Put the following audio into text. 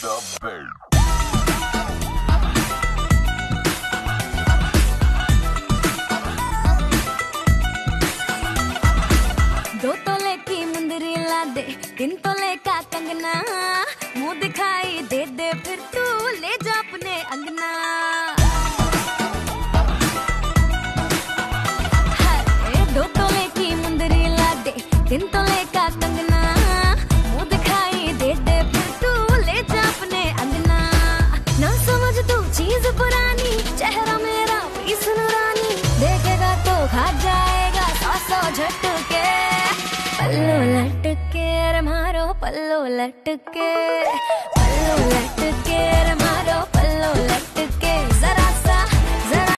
the bed. दो तोले की मुंदरी ला दे, 3 तोले का कंगना, मुंह दिखाई दे दे फिर तू ले जा अपने अंगना। हाय 2 तोले की मुंदरी ला दे, 3 तोले का कंगना, मुंह दिखाई दे दे फिर तू ले जा अपने अंगना। ना समझ तू चीज पुरानी, चेहरा मेरा पीस नूरानी, देखेगा तो खा जाएगा 100 झटके। पल्लू लटके रे मारो पल्लू लटके, पल्लू लटके रे मारो पल्लू लटके, जरा